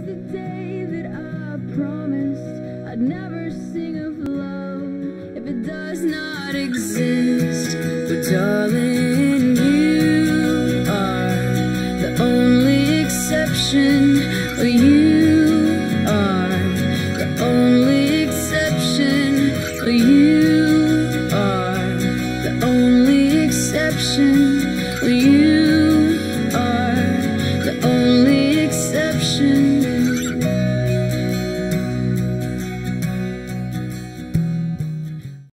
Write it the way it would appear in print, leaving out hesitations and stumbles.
the day that I promised I'd never sing of love if it does not exist. But darling, you are the only exception